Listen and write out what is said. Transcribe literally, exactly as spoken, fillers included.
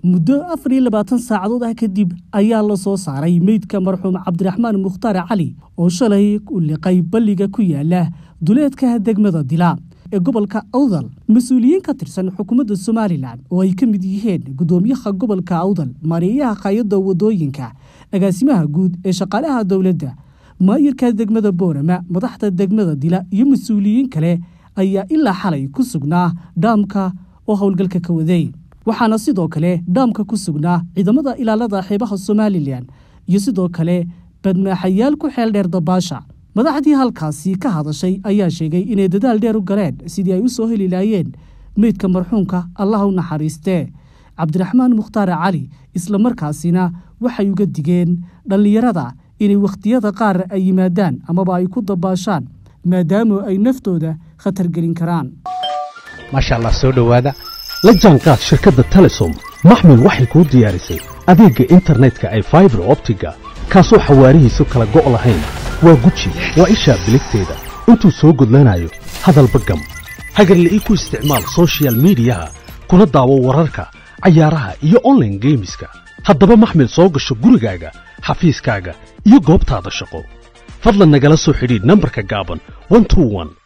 muddo afar iyo labaatan saacadood ah kadib ayaa la soo saaray meydka marxuum Cabdiraxmaan Mukhtaar Cali oo shalay u liqay balliga ku yaala duleedka degmada Dila ee gobolka Awdal. Mas'uuliyiin ka tirsan xukuumadda Soomaaliland oo ay ka mid yihiin gudoomiyaha gobolka Awdal, mareeyaha qaayada wadooyinka, agaasimaha guud ee shaqaalaha dawladda, maayirka degmada Boorama, madaxda degmada Dila iyo mas'uuliyiin kale ayaa ilaa xalay ku sugnaa dhaamka oo hawlgalka ka waday. waxaana sidoo kale dhaamka ku sugnaa ciidamada ilaalada xeebaha Soomaaliland iyo sidoo kale badmaaxayaal ku xeel dheer dabaasha. madaxdii halkaasi ka hadashay ayaa sheegay inay dadaal dheer u galeen sidii ay u soo heli laayeen meydka marxuumka Allah u naxariistee Cabdiraxmaan Mukhtaar Cali, isla markaasina waxay uga digeen dhalinyarada inay waqtiyada qaar ay yimaadaan amaba ay ku dabaashaan maadaama ay naftooda khatar gelin karaan. maasha Allah, soo dhawaada la jaanqaad shirkadda Telesom. maxmil waxay kuu diyaarisay adeegga internetka ee fiber optiga kaasoo xawaarihiisu kala go' lahayn. waa guji waa isha biligteeda intuu soo gudlanayo hadalba gam hagarla ii ku isticmaal social mediaha kuna daawo wararka cayaaraha iyo online gameska. haddaba maxmil soo gasho gurigaaga, xafiiskaaga iyo goobtaada shaqo. fadlan nagala soo xidhiidh nambarka gaaban one two one.